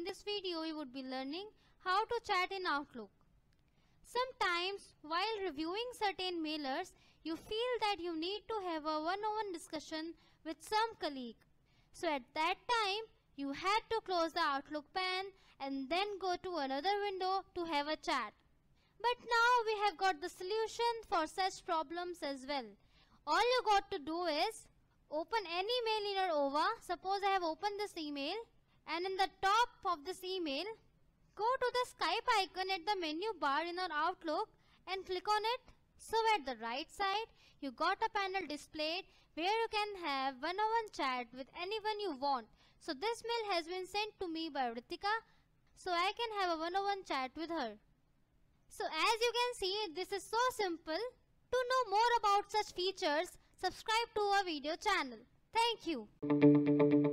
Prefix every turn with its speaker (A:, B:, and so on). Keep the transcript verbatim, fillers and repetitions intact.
A: this video we would be learning how to chat in Outlook. Sometimes while reviewing certain mailers, you feel that you need to have a one-on-one discussion with some colleague. So at that time, you had to close the Outlook pane and then go to another window to have a chat. But now we have got the solution for such problems as well. All you got to do is open any mail in your O W A. Suppose I have opened this email, and in the top of this email, go to the Skype icon at the menu bar in our Outlook and click on it. So at the right side, you got a panel displayed where you can have one-on-one chat with anyone you want. So this mail has been sent to me by Ritika, so I can have a one-on-one chat with her. So as you can see, this is so simple. To know more about such features, subscribe to our video channel. Thank you.